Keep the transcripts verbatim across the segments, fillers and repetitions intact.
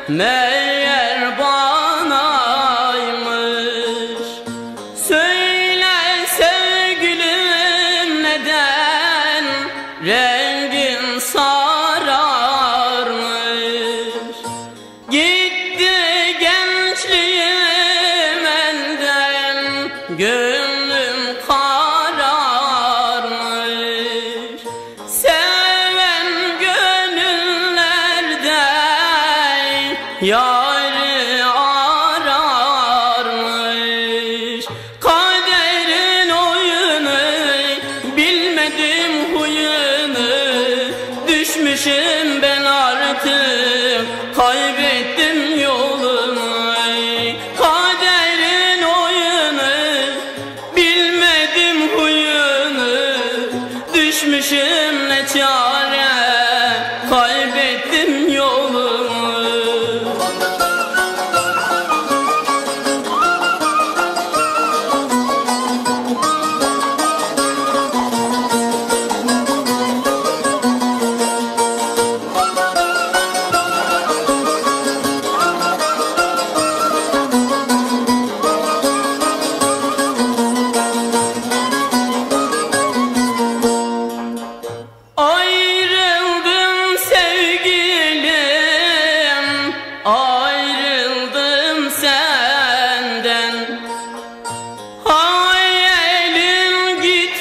meğer banaymış. Söyle sevgilim neden rengin sararmış? Gitti gençliğim elden, gönlüm kararmış. Seven gönüllerde yâri ararmış. Kaderin oyunu, bilmedim huyunu, düşmüşüm ben artık, kaybettim yolumu. Kaderin oyunu, bilmedim huyunu, düşmüşüm ne çare, kaybettim yolumu. Ayrıldım sevgilim, ayrıldım senden. Hayalim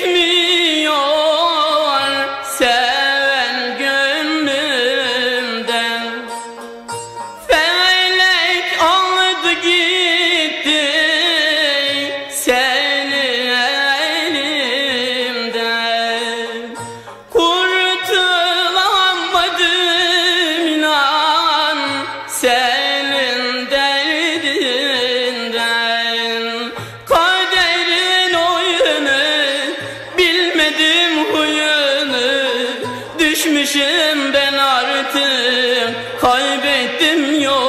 gitmiyor seven gönlümden. Felek aldı gitti seni elimden. Kurtulamadım inan senin derdinden. Kaderin oyunu, bilmedim huyunu, düşmüşüm ben artık, kaybettim yolumu.